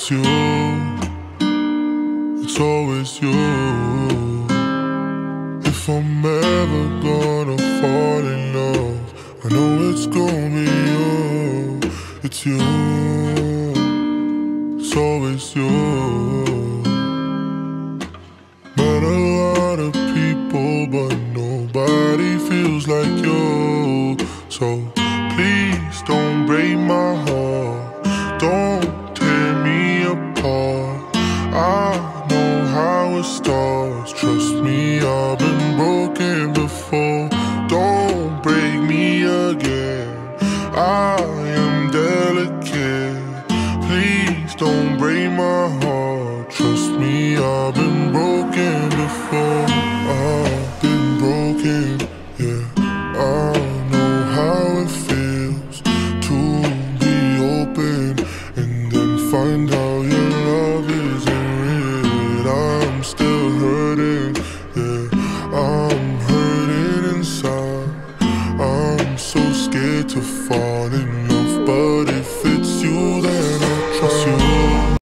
It's you, it's always you. If I'm ever gonna fall in love, I know it's gonna be you. It's you, it's always you. Met a lot of people, but nobody feels like you. So please don't break my heart, don't tear me apart. I know how it starts, trust me, I've been broken before. Don't break me again, I am delicate. Please don't break my heart, trust me, I've been broken before. I've been broken, yeah. I know how it feels to be open and then find out your love isn't real. I'm still hurting, yeah. I'm hurting inside. I'm so scared to fall in love, but